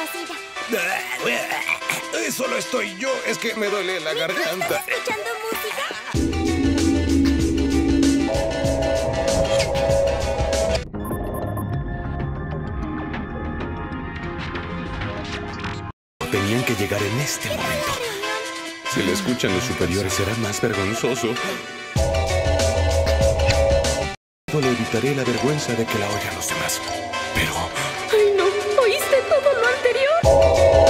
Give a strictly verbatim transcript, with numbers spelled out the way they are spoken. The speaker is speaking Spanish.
complacida. Eso lo estoy yo. Es que me duele la garganta. ¿Estás escuchando música? Tenían que llegar en este momento. Si le escuchan los superiores será más vergonzoso. Le evitaré la vergüenza de que la oigan los demás. Pero... ¡Ay, no! ¿Oíste todo lo anterior?